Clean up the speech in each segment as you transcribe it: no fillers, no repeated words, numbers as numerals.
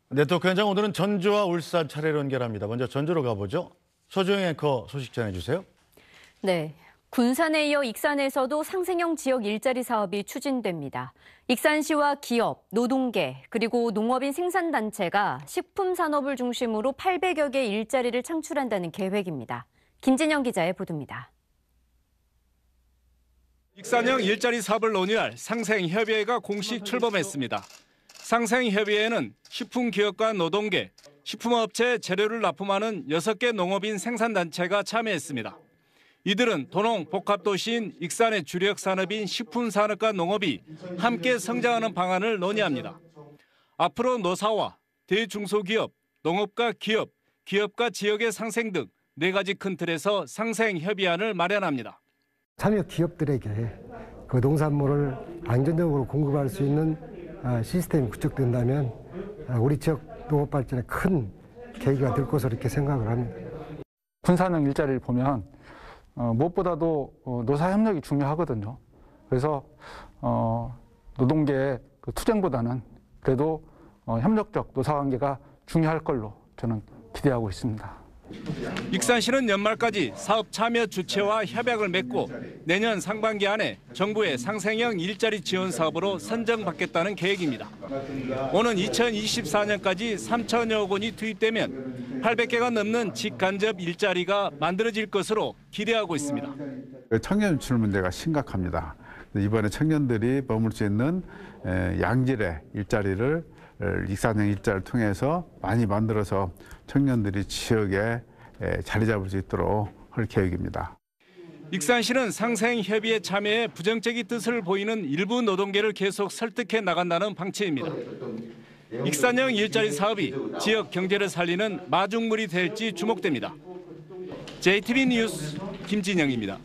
네트워크 현장 오늘은 전주와 울산 차례로 연결합니다. 먼저 전주로 가보죠. 서주영 앵커 소식 전해주세요. 네. 군산에 이어 익산에서도 상생형 지역 일자리 사업이 추진됩니다. 익산시와 기업, 노동계, 그리고 농업인 생산단체가 식품 산업을 중심으로 800여 개 일자리를 창출한다는 계획입니다. 김진영 기자의 보도입니다. 익산형 일자리 사업을 논의할 상생협의회가 공식 출범했습니다. 상생협의회에는 식품기업과 노동계, 식품업체에 재료를 납품하는 6개 농업인 생산단체가 참여했습니다. 이들은 도농 복합도시인 익산의 주력 산업인 식품산업과 농업이 함께 성장하는 방안을 논의합니다. 앞으로 노사와 대중소기업, 농업과 기업, 기업과 지역의 상생 등 4가지 큰 틀에서 상생협의안을 마련합니다. 참여 기업들에게 그 농산물을 안정적으로 공급할 수 있는 시스템이 구축된다면 우리 지역 농업 발전에 큰 계기가 될 것으로 이렇게 생각을 합니다. 군산형 일자리를 보면 무엇보다도 노사 협력이 중요하거든요. 그래서 노동계의 그 투쟁보다는 그래도 협력적 노사 관계가 중요할 걸로 저는 기대하고 있습니다. 익산시는 연말까지 사업 참여 주체와 협약을 맺고 내년 상반기 안에 정부의 상생형 일자리 지원 사업으로 선정받겠다는 계획입니다. 오는 2024년까지 3천여억 원이 투입되면 800개가 넘는 직간접 일자리가 만들어질 것으로 기대하고 있습니다. 청년 유출 문제가 심각합니다. 이번에 청년들이 머물 수 있는 양질의 일자리를 익산형 일자리를 통해서 많이 만들어서 청년들이 지역에 자리 잡을 수 있도록 할 계획입니다. 익산시는 상생협의회 참여에 부정적인 뜻을 보이는 일부 노동계를 계속 설득해 나간다는 방침입니다. 익산형 일자리 사업이 지역 경제를 살리는 마중물이 될지 주목됩니다. JTB 뉴스 김진영입니다.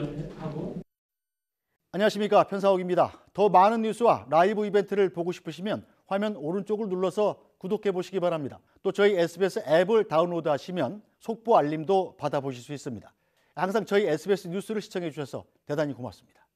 안녕하십니까, 편사옥입니다. 더 많은 뉴스와 라이브 이벤트를 보고 싶으시면 화면 오른쪽을 눌러서 구독해 보시기 바랍니다. 또 저희 SBS 앱을 다운로드하시면 속보 알림도 받아보실 수 있습니다. 항상 저희 SBS 뉴스를 시청해 주셔서 대단히 고맙습니다.